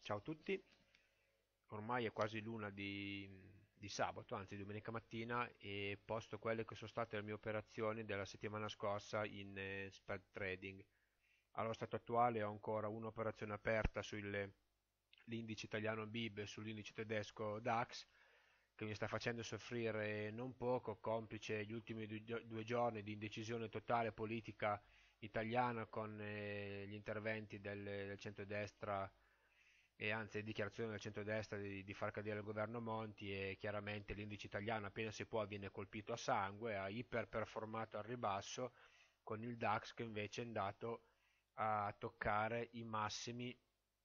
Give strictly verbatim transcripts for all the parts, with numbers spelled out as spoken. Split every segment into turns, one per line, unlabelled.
Ciao a tutti, ormai è quasi l'una di, di sabato, anzi domenica mattina, e posto quelle che sono state le mie operazioni della settimana scorsa in eh, spread trading. Allo stato attuale ho ancora un'operazione aperta sull'indice italiano B I B e sull'indice tedesco DAX, che mi sta facendo soffrire non poco, complice gli ultimi due due giorni di indecisione totale politica italiana con eh, gli interventi del, del centrodestra e anzi le dichiarazioni del centrodestra di, di far cadere il governo Monti, e chiaramente l'indice italiano appena si può viene colpito a sangue, ha iperperformato al ribasso, con il DAX che invece è andato a toccare i massimi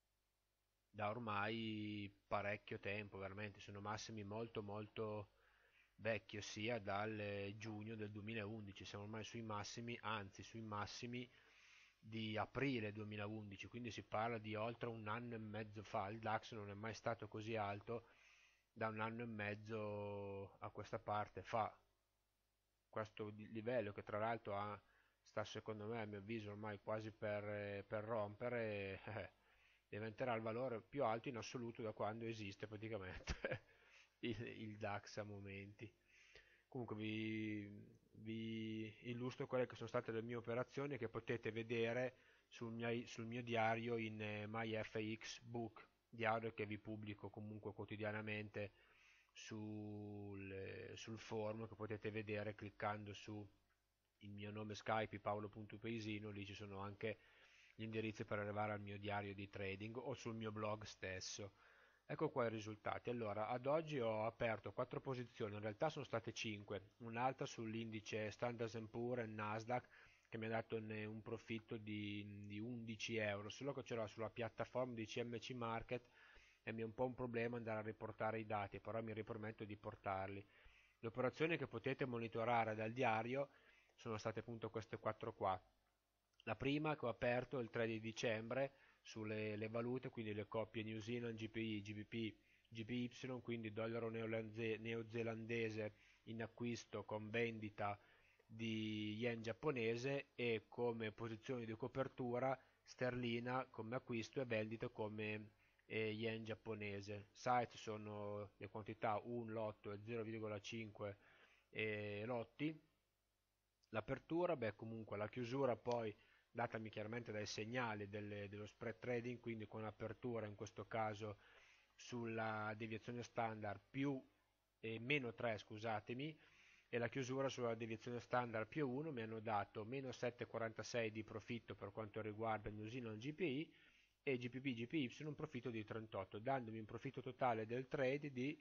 da ormai parecchio tempo, veramente sono massimi molto molto vecchi, ossia dal eh, giugno del duemilaundici, siamo ormai sui massimi, anzi sui massimi di aprile duemilaundici, quindi si parla di oltre un anno e mezzo fa. Il DAX non è mai stato così alto da un anno e mezzo a questa parte fa. Questo livello che tra l'altro ha, sta secondo me a mio avviso ormai quasi per, eh, per rompere, eh, diventerà il valore più alto in assoluto da quando esiste praticamente il, il DAX a momenti. Comunque vi, vi illustro quelle che sono state le mie operazioni che potete vedere sul mio, sul mio diario in eh, MyFX Book, diario che vi pubblico comunque quotidianamente sul, eh, sul forum, che potete vedere cliccando su il mio nome Skype paolo punto paesino. Lì ci sono anche gli indirizzi per arrivare al mio diario di trading o sul mio blog stesso. Ecco qua i risultati. Allora, ad oggi ho aperto quattro posizioni, in realtà sono state cinque, un'altra sull'indice Standard and Poor's e Nasdaq che mi ha dato un profitto di, di undici euro, solo che c'era sulla piattaforma di C M C Market e mi è un po' un problema andare a riportare i dati, però mi riprometto di portarli. Le operazioni che potete monitorare dal diario sono state appunto queste quattro qua. La prima che ho aperto il tre di dicembre sulle le valute, quindi le coppie New Zealand G P I, G B P, G B Y, quindi dollaro neozelandese in acquisto con vendita di yen giapponese, e come posizioni di copertura sterlina come acquisto e vendita come eh, yen giapponese. Site sono le quantità un lotto e zero virgola cinque eh, lotti. L'apertura, beh comunque la chiusura poi datami chiaramente dai segnali delle, dello spread trading, quindi con apertura in questo caso sulla deviazione standard più e meno tre, scusatemi, e la chiusura sulla deviazione standard più uno, mi hanno dato meno sette virgola quarantasei di profitto per quanto riguarda New Zealand G P I e G P B G P Y un profitto di trentotto, dandomi un profitto totale del trade di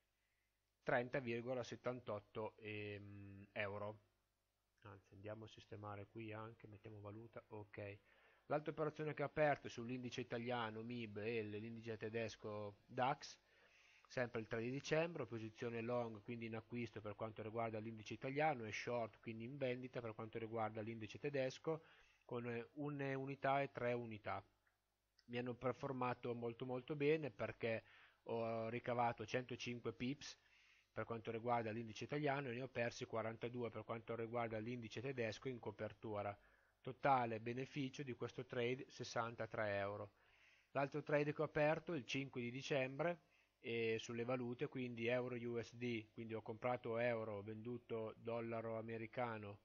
trenta virgola settantotto ehm, euro. Anzi, andiamo a sistemare qui anche, mettiamo valuta, ok. L'altra operazione che ho aperto sull'indice italiano M I B e l'indice tedesco DAX, sempre il tre di dicembre, posizione long quindi in acquisto per quanto riguarda l'indice italiano e short quindi in vendita per quanto riguarda l'indice tedesco, con una unità e tre unità. Mi hanno performato molto molto bene perché ho ricavato centocinque pips per quanto riguarda l'indice italiano e ne ho persi quarantadue per quanto riguarda l'indice tedesco in copertura. Totale beneficio di questo trade sessantatré euro. L'altro trade che ho aperto il cinque di dicembre e sulle valute, quindi euro U S D, quindi ho comprato euro, ho venduto dollaro americano,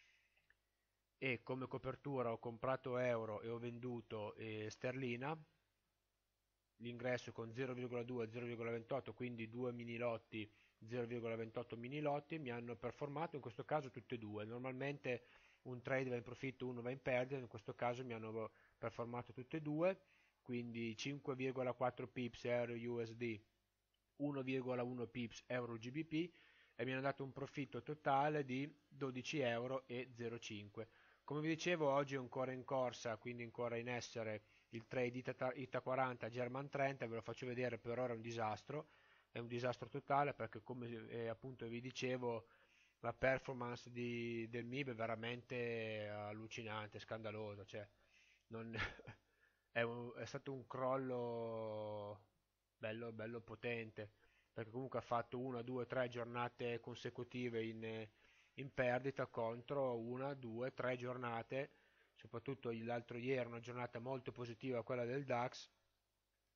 e come copertura ho comprato euro e ho venduto eh, sterlina. L'ingresso con zero virgola due e zero virgola ventotto, quindi due mini lotti, zero virgola ventotto mini lotti, mi hanno performato in questo caso tutte e due. Normalmente un trade va in profitto, uno va in perdita, in questo caso mi hanno performato tutte e due, quindi cinque virgola quattro pips euro U S D, uno virgola uno pips euro G B P, e mi hanno dato un profitto totale di dodici euro e zero virgola cinque. Come vi dicevo, oggi è ancora in corsa, quindi ancora in essere il trade Ita, Ita quaranta German trenta, ve lo faccio vedere, per ora è un disastro, è un disastro totale perché come eh, appunto vi dicevo la performance di, del M I B è veramente allucinante, scandalosa, cioè non, è, un, è stato un crollo bello, bello potente, perché comunque ha fatto una, due, tre giornate consecutive in, in perdita contro una, due, tre giornate, soprattutto l'altro ieri, una giornata molto positiva quella del DAX,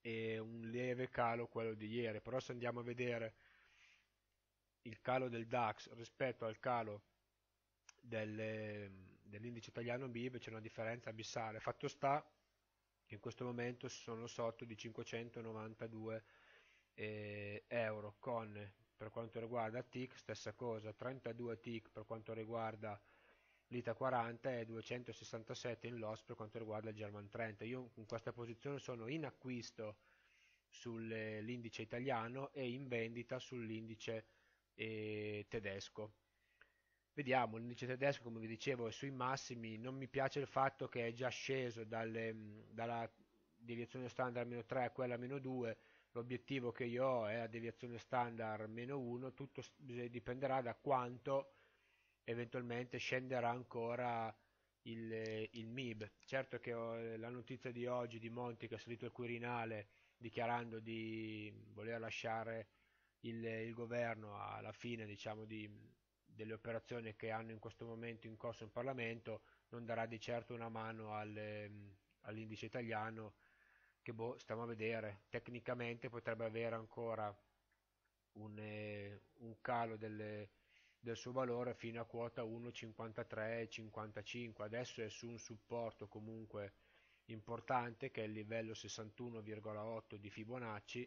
e un lieve calo quello di ieri. Però se andiamo a vedere il calo del DAX rispetto al calo delle- dell'indice italiano M I B c'è una differenza abissale. Fatto sta che in questo momento sono sotto di cinquecentonovantadue eh, euro, con per quanto riguarda T I C stessa cosa, trentadue T I C per quanto riguarda l'I T A quaranta e duecentosessantasette in loss per quanto riguarda il German trenta. Io in questa posizione sono in acquisto sull'indice italiano e in vendita sull'indice eh, tedesco. Vediamo, l'indice tedesco, come vi dicevo, è sui massimi. Non mi piace il fatto che è già sceso dalle- dalla deviazione standard meno tre a quella meno due. L'obiettivo che io ho è a deviazione standard meno uno. Tutto s- dipenderà da quanto eventualmente scenderà ancora il, il M I B. Certo che ho, eh, la notizia di oggi di Monti che è salito il Quirinale dichiarando di voler lasciare il, il governo alla fine, diciamo, di, delle operazioni che hanno in questo momento in corso in Parlamento, non darà di certo una mano al, ehm, all'indice italiano che boh, stiamo a vedere. Tecnicamente potrebbe avere ancora un, eh, un calo delle- del suo valore fino a quota uno virgola cinquantatré cinquantacinque. Adesso è su un supporto comunque importante che è il livello sessantuno virgola otto di Fibonacci.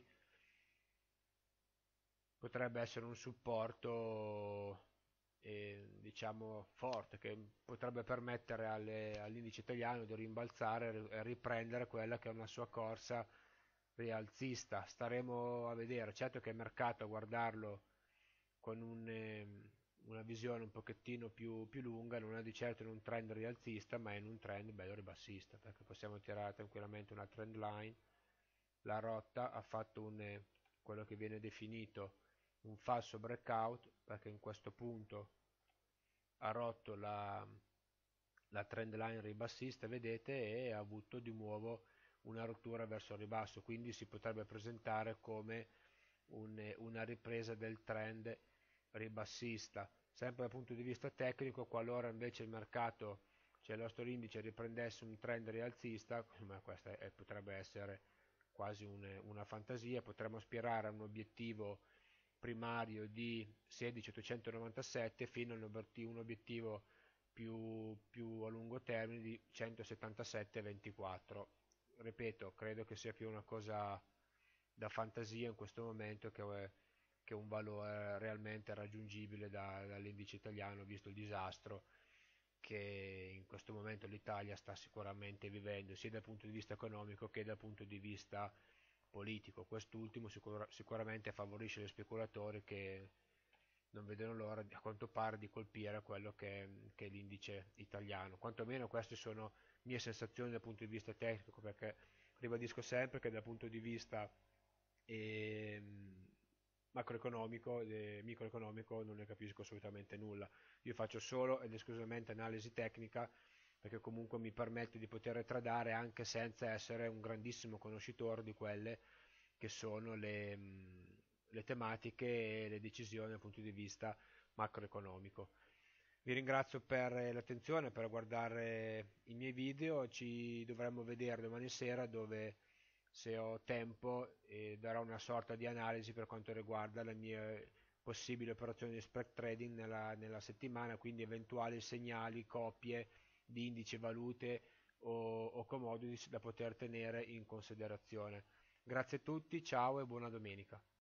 Potrebbe essere un supporto eh, diciamo forte che potrebbe permettere alle- all'indice italiano di rimbalzare e riprendere quella che è una sua corsa rialzista. Staremo a vedere. Certo che il mercato a guardarlo con un, ehm, una visione un pochettino più, più lunga non è di certo in un trend rialzista, ma è in un trend bello ribassista, perché possiamo tirare tranquillamente una trend line. La rotta ha fatto un, eh, quello che viene definito un falso breakout, perché in questo punto ha rotto la, la trend line ribassista, vedete, e ha avuto di nuovo una rottura verso il ribasso, quindi si potrebbe presentare come un- una ripresa del trend ribassista. Sempre dal punto di vista tecnico, qualora invece il mercato, cioè il nostro indice, riprendesse un trend rialzista, ma questa è- potrebbe essere quasi un- una fantasia, potremmo aspirare a un obiettivo primario di sedici virgola ottocentonovantasette fino a un obiettivo, un obiettivo più, più a lungo termine di centosettantasette virgola ventiquattro. Ripeto, credo che sia più una cosa da fantasia in questo momento che, che un valore realmente raggiungibile da- dall'indice italiano, visto il disastro che in questo momento l'Italia sta sicuramente vivendo, sia dal punto di vista economico che dal punto di vista politico. Quest'ultimo sicura- sicuramente favorisce gli speculatori che non vedono l'ora, a quanto pare, di colpire quello che, che è l'indice italiano. Quantomeno queste sono mie sensazioni dal punto di vista tecnico, perché ribadisco sempre che dal punto di vista ehm, macroeconomico e microeconomico non ne capisco assolutamente nulla. Io faccio solo ed esclusivamente analisi tecnica perché comunque mi permette di poter tradare anche senza essere un grandissimo conoscitore di quelle che sono le, mh, le tematiche e le decisioni dal punto di vista macroeconomico. Vi ringrazio per l'attenzione, per guardare i miei video, ci dovremmo vedere domani sera dove, se ho tempo, eh, darò una sorta di analisi per quanto riguarda le mie possibili operazioni di spread trading nella, nella settimana, quindi eventuali segnali, coppie di indici, valute o, o commodities da poter tenere in considerazione. Grazie a tutti, ciao e buona domenica.